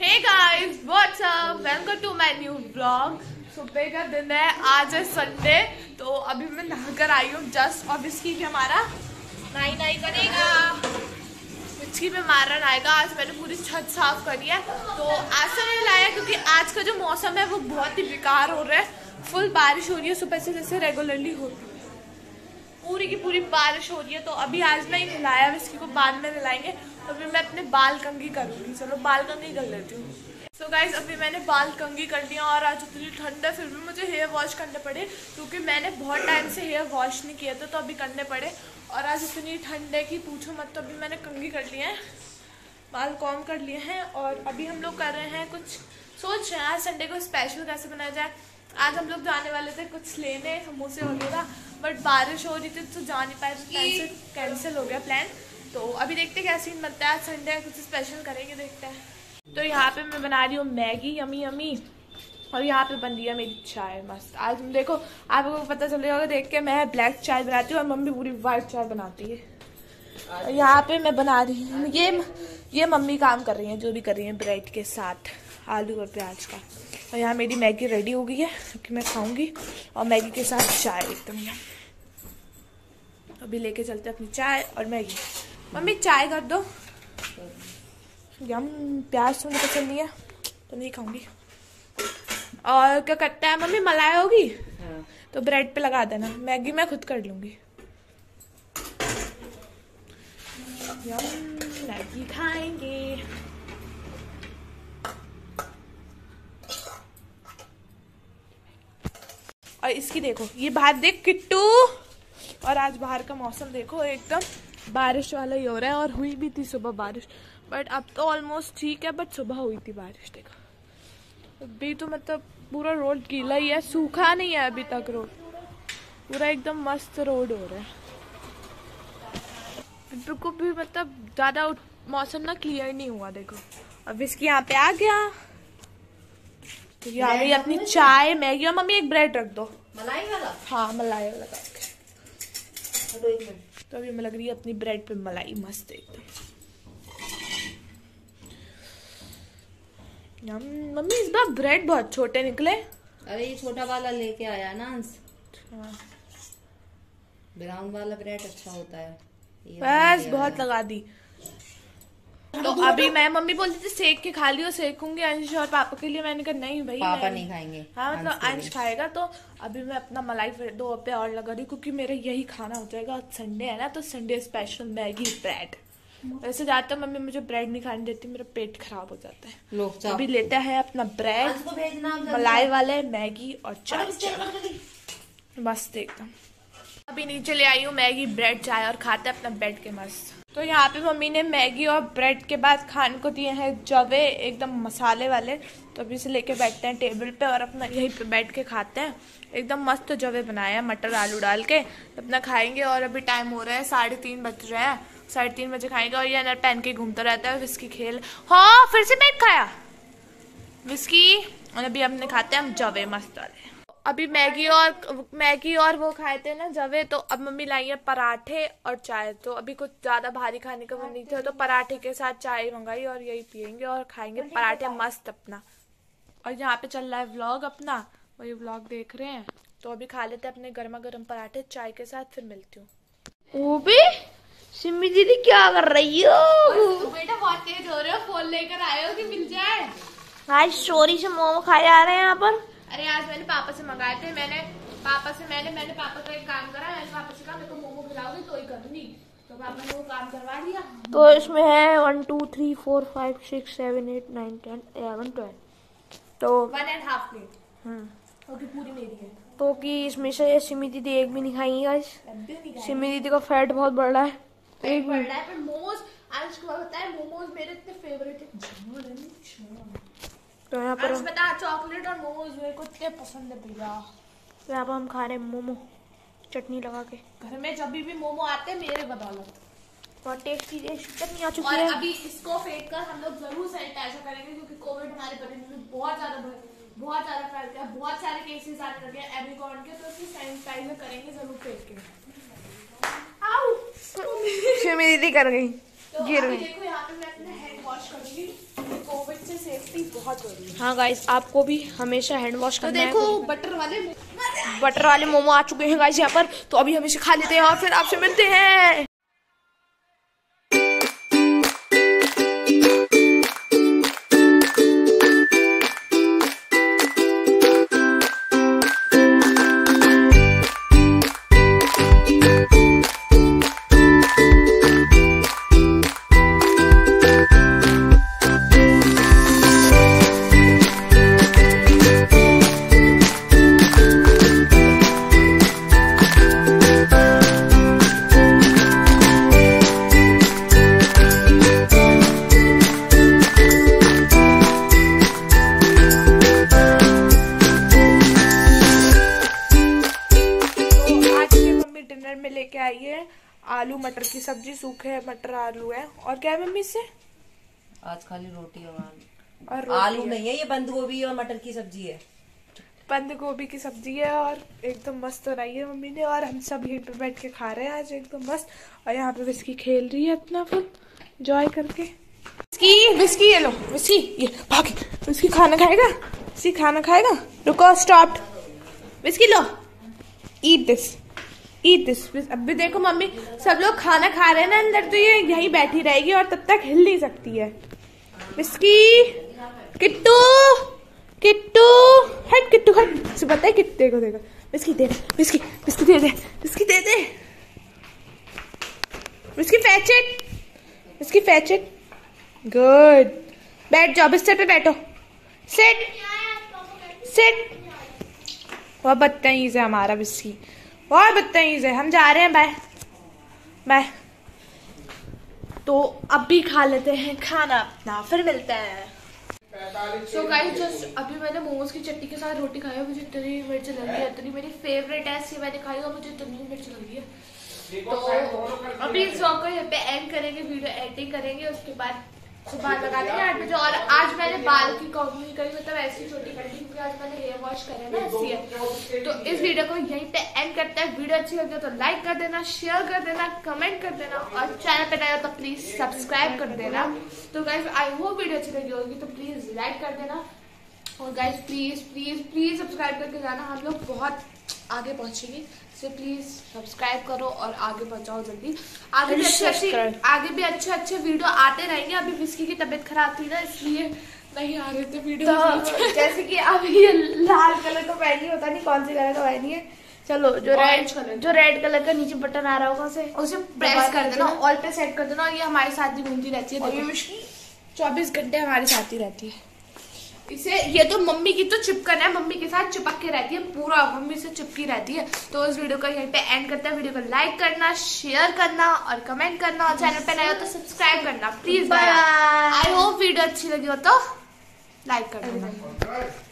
Hey guys what's up, welcome to my new vlog. सुबह का दिन है, आज है संडे। तो अभी मैं नहाकर आई हूँ जस्ट, और विस्की भी हमारा नाई करेगा। विस्की भी हमारा नहाएगा। आज मैंने पूरी छत साफ करी है। तो आज से नहीं लाया क्योंकि आज का जो मौसम है वो बहुत ही बेकार हो रहा है। फुल बारिश हो रही है सुबह से, जैसे रेगुलरली होती है। पूरी की पूरी बारिश हो रही है। तो अभी आज मैं नहलाया, विस्की को बाद में नहलाएंगे। तो फिर मैं अपने बाल कंघी करूंगी। चलो बाल कंघी कर लेती हूँ। सो गाइज अभी मैंने बाल कंघी कर लिया और आज इतनी ठंड है फिर भी मुझे हेयर वॉश करने पड़े क्योंकि मैंने बहुत टाइम से हेयर वॉश नहीं किया था, तो अभी करने पड़े। और आज इतनी ठंड है कि पूछो मत। तो अभी मैंने कंघी कर लिए हैं, बाल कॉम कर लिए हैं और अभी हम लोग कर रहे हैं कुछ, सोच रहे हैं आज संडे को स्पेशल कैसे बनाया जाए। आज हम लोग जाने वाले थे कुछ लेने, समोसे वगैरह, बट बारिश हो रही थी तो जा नहीं पाए, तो कैंसिल हो गया प्लान। तो अभी देखते हैं क्या सीन बनता है। आज संडे है, कुछ स्पेशल करेंगे, देखते हैं। तो यहाँ पे मैं बना रही हूँ मैगी यमी यमी, और यहाँ पे बन रही है मेरी चाय मस्त। आज देखो आपको पता चल रहा होगा देख के, मैं ब्लैक चाय बनाती हूँ और मम्मी पूरी वाइट चाय बनाती है। यहाँ पे मैं बना रही हूँ, ये मम्मी काम कर रही है, जो भी कर रही है ब्रेड के साथ आलू और प्याज का। और यहाँ मेरी मैगी रेडी हो गई है क्योंकि मैं खाऊंगी, और मैगी के साथ चाय एकदम यम। अभी लेके चलते अपनी चाय और मैगी। मम्मी चाय कर दो। यम, प्याज तो मुझे पसंद नहीं है तो नहीं खाऊंगी। और क्या करता है मम्मी, मलाई होगी तो ब्रेड पे लगा देना, मैगी मैं खुद कर लूंगी। यम, मैगी खाएंगे। और इसकी देखो, ये बाहर देख किट्टू। और आज बाहर का मौसम देखो, एकदम बारिश वाला ही हो रहा है। और हुई भी थी सुबह बारिश, बट अब तो ऑलमोस्ट ठीक है, बट सुबह हुई थी बारिश। देखो अभी तो मतलब पूरा रोड गीला ही है, सूखा नहीं है अभी तक रोड, पूरा एकदम मस्त रोड हो रहा है। बिल्कुल भी मतलब ज्यादा मौसम ना क्लियर नहीं हुआ। देखो अब इसकी यहाँ पे आ गया। तो ये आ गई अपनी चाय मैगी। और मम्मी एक ब्रेड रख दो, मलाई वाला। हाँ मलाई वाला। तो अभी मैं लग रही है अपनी ब्रेड पे मलाई मस्त एकदम। मम्मी इस बार ब्रेड बहुत छोटे निकले। अरे ये छोटा वाला लेके आया ना अंश। ब्राउन वाला ब्रेड अच्छा होता है। बस बहुत लगा दी। तो अभी मैं मम्मी बोलती थी सेक के खा लियो, सेकूंगी अंश और पापा के लिए। मैंने कहा नहीं भाई, पापा नहीं खाएंगे। हाँ मतलब अंश खाएगा। तो अभी मैं अपना मलाई दो पे और लगा रही क्योंकि मेरा यही खाना हो जाएगा। संडे है ना, तो संडे स्पेशल मैगी ब्रेड। वैसे जाते मम्मी मुझे ब्रेड नहीं खाने देती, मेरा पेट खराब हो जाता है। अभी लेते हैं अपना ब्रेड, मलाई वाले मैगी और चाय मस्त एकदम। अभी नीचे ले आई हूँ मैगी ब्रेड चाय और खाते हैं अपना बैठ के मस्त। तो यहाँ पे मम्मी ने मैगी और ब्रेड के बाद खाने को दिए हैं जवे एकदम मसाले वाले। तो अभी से लेके बैठते हैं टेबल पे और अपना यहीं पे बैठ के खाते हैं। एकदम मस्त जवे बनाए हैं मटर आलू डाल के, तो अपना खाएंगे। और अभी टाइम हो रहा है 3:30 बज रहे हैं, 3:30 बजे खाएंगे। और ये अंदर पहन के घूमता रहता है विस्की खेल। हाँ फिर से बैठ खाया विस्की। और अभी हमने खाते हैं हम जवे मस्त वाले। अभी मैगी और वो खाए थे ना जवे। तो अब मम्मी लाई है पराठे और चाय। तो अभी कुछ ज्यादा भारी खाने का मन नहीं था, तो पराठे के साथ चाय मंगाई और यही पियेंगे और खाएंगे पराठे मस्त अपना। और यहाँ पे चल रहा है व्लॉग अपना, वही व्लॉग देख रहे हैं। तो अभी खा लेते हैं अपने गर्मा गर्म पराठे चाय के साथ, फिर मिलती हूँ। वो भी सिमी दीदी क्या कर रही हो? बेटा बहुत तेज हो रहे हो, फोन लेकर आए हो कि मिल जाए। आज चोरी से मोमो खाए आ रहे हैं यहाँ पर। अरे आज मैंने पापा से मंगाए थे। मैंने पापा का एक काम करा। मैंने पापा से कहा मेरे को मोमो खिलाओगे तो ही करूंगी। तो पापा ने वो काम करवा दिया। तो इसमें है 1 2 3 4 5 6 7 8 9 10 11 12। तो 1.5 प्लेट क्योंकि पूरी मेरी है। तो कि इसमें से सिमी दीदी एक भी नहीं खाएंगी गाइस। सिमी दीदी का फैट बहुत बढ़ रहा है। पेट बढ़ रहा है। पर मोमोज आज को पता है, मोमोज मेरे इतने फेवरेट है। तो यहाँ पर बता चॉकलेट और मोमोज मेरे को इतने पसंद है भैया। तो यहाँ पर हम खा रहे हैं मोमो चटनी लगा के। घर में जब भी मोमो आते हैं मेरे बदौलत बहुत टेस्टी चटनी आ चुकी और है। अभी इसको फेंक कर हम लोग जरूर सैनिटाइजर करेंगे क्योंकि कोविड हमारे बदन में बहुत ज्यादा फैल गया। बहुत सारे केसेस आने लगे एमिकॉन के, तो इसको सैनिटाइजर करेंगे जरूर फेंक के। सिमी दीदी कर गई। तो अभी देखो यहाँ पे मैं अपना हैंड वॉश करूंगी कोविड से सेफ मिट्टी बहुत हो रही है। हाँ गाइस, आपको भी हमेशा हैंड वॉश तो करना है। देखो बटर वाले मोमो आ चुके हैं गाइस यहाँ पर, तो अभी हम इसे खा लेते हैं और फिर आपसे मिलते हैं। में लेके आई है आलू मटर की सब्जी, सूखे मटर आलू है। और क्या है मम्मी इससे? आज खाली रोटी और आलू नहीं है, ये बंद गोभी और मटर की सब्जी है। बंद गोभी की सब्जी है और एकदम मस्त बनाई है मम्मी ने, और हम सब यहीं पे बैठ के खा रहे हैं आज एकदम मस्त। और यहाँ पे विस्की खेल रही है अपना फुल एंजॉय करके। विस्की ये लो, विस्की ये भाग। विस्की खाना खाएगा, विस्की खाना खाएगा। रुको, स्टॉप। विस्की लो, ईट दिस, ईट दिस। अभी देखो मम्मी सब लोग खाना खा रहे हैं ना अंदर, तो ये यहीं बैठी रहेगी और तब तक हिल नहीं सकती है। विस्की, किट्टू, किट्टू हट, किट्टू हट। से पता है किट्टे को देखो। विस्की दे, विस्की, विस्की दे दे, विस्की दे दे। Whisky fetch it, Whisky fetch it. Good, बैठ जाओ, बिस्तर पे बैठो। Sit, sit. वह बदतमीज है हमारा विस्की, और बदतमीज है। हम जा रहे हैं, बाय बाय। तो अब भी खा लेते हैं खाना अपना, फिर मिलते हैं। सो गाइस, जस्ट अभी मैंने मोमोज की चटनी के साथ रोटी खाई है। मुझे इतनी मिर्च लगी है, इतनी मेरी फेवरेट है, इसलिए मैंने खाई और मुझे इतनी मिर्च लगी है। तो अभी इस व्लॉग को यहाँ पे एंड करेंगे, वीडियो एडिटिंग करेंगे, उसके बाद सुबह लगा देंगे 8 बजे। और आज मैंने बाल की कॉम्बिंग करी, मतलब ऐसी छोटी कटी, क्योंकि आज मैंने हेयर वॉश करे ना, इसलिए। तो इस वीडियो को यहीं पे एंड करते हैं। वीडियो अच्छी लगी तो लाइक कर देना, शेयर कर देना, कमेंट कर देना, और चैनल पे नए हो तो प्लीज सब्सक्राइब कर देना। तो गाइस, आई होप वीडियो अच्छी लगी होगी, तो प्लीज लाइक कर देना। और guys please please please subscribe करके जाना, हम लोग बहुत आगे पहुंचेंगे। तो प्लीज सब्सक्राइब करो और आगे पहुंचाओ जल्दी। आगे भी अच्छे अच्छे वीडियो आते रहेंगे। अभी विस्की की तबीयत खराब थी ना, इसलिए नहीं आ रहे थे वीडियो। तो जैसे कि अब ये लाल कलर का पहनी, होता नहीं कौन सी कलर का पहनी है। चलो, जो रेड कलर का नीचे बटन आ रहा होगा उसे प्रेस कर देना, ऑल पे सेट कर देना। और ये हमारे साथ ही घूमती रहती है, और ये विस्की 24 घंटे हमारे साथ ही रहती है। इसे, ये तो मम्मी की तो चिपकन है, मम्मी के साथ चिपक के रहती है, पूरा मम्मी से चिपकी रहती है। तो इस वीडियो को यहीं पे एंड करते हैं। वीडियो को लाइक करना, शेयर करना और कमेंट करना, और चैनल पे नए हो तो सब्सक्राइब करना प्लीज। आई होप वीडियो अच्छी लगी हो तो लाइक कर देना।